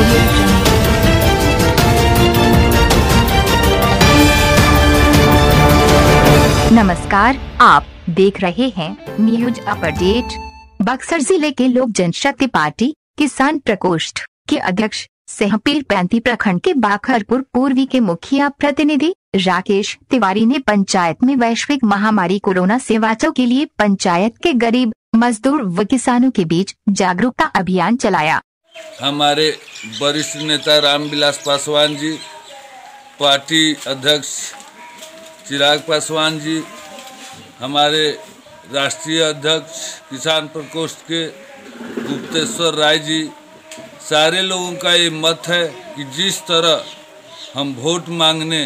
Audio Jungle। नमस्कार, आप देख रहे हैं न्यूज अपडेट। बक्सर जिले के लोक जनशक्ति पार्टी किसान प्रकोष्ठ के अध्यक्ष सह पीरपैंती प्रखंड के बाखरपुर पूर्वी के मुखिया प्रतिनिधि राकेश तिवारी ने पंचायत में वैश्विक महामारी कोरोना से बचाव के लिए पंचायत के गरीब मजदूर व किसानों के बीच जागरूकता अभियान चलाया। हमारे वरिष्ठ नेता रामविलास पासवान जी, पार्टी अध्यक्ष चिराग पासवान जी, हमारे राष्ट्रीय अध्यक्ष किसान प्रकोष्ठ के गुप्तेश्वर राय जी, सारे लोगों का ये मत है कि जिस तरह हम वोट मांगने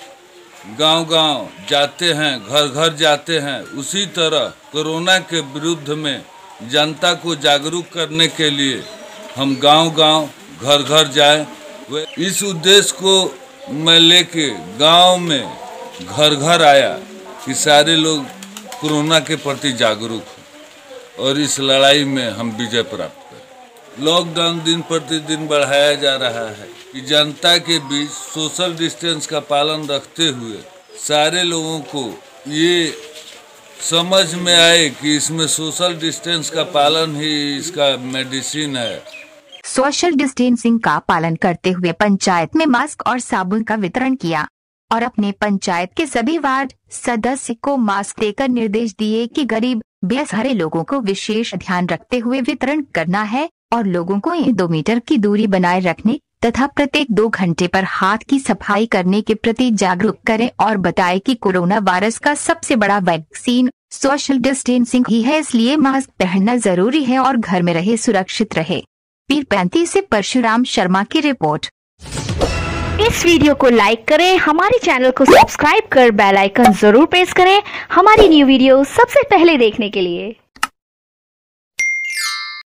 गांव-गांव जाते हैं, घर-घर जाते हैं, उसी तरह कोरोना के विरुद्ध में जनता को जागरूक करने के लिए हम गांव-गांव घर-घर जाएं। इस उद्देश्य को मैं लेके गांव में घर-घर आया कि सारे लोग कोरोना के प्रति जागरूक हों और इस लड़ाई में हम विजय प्राप्त करें। लॉकडाउन दिन प्रतिदिन बढ़ाया जा रहा है कि जनता के बीच सोशल डिस्टेंस का पालन रखते हुए सारे लोगों को ये समझ में आए कि इसमें सोशल डिस्टेंस का पालन ही इसका मेडिसिन है। सोशल डिस्टेंसिंग का पालन करते हुए पंचायत में मास्क और साबुन का वितरण किया और अपने पंचायत के सभी वार्ड सदस्य को मास्क देकर निर्देश दिए कि गरीब बेसहारे लोगों को विशेष ध्यान रखते हुए वितरण करना है और लोगों को 2 मीटर की दूरी बनाए रखने तथा प्रत्येक 2 घंटे पर हाथ की सफाई करने के प्रति जागरूक करें और बताएं कि कोरोना वायरस का सबसे बड़ा वैक्सीन सोशल डिस्टेंसिंग ही है, इसलिए मास्क पहनना जरूरी है और घर में रहे, सुरक्षित रहे। पीरपैंती से परशुराम शर्मा की रिपोर्ट। इस वीडियो को लाइक करें, हमारे चैनल को सब्सक्राइब कर बेल आइकन जरूर प्रेस करें हमारी न्यू वीडियो सबसे पहले देखने के लिए।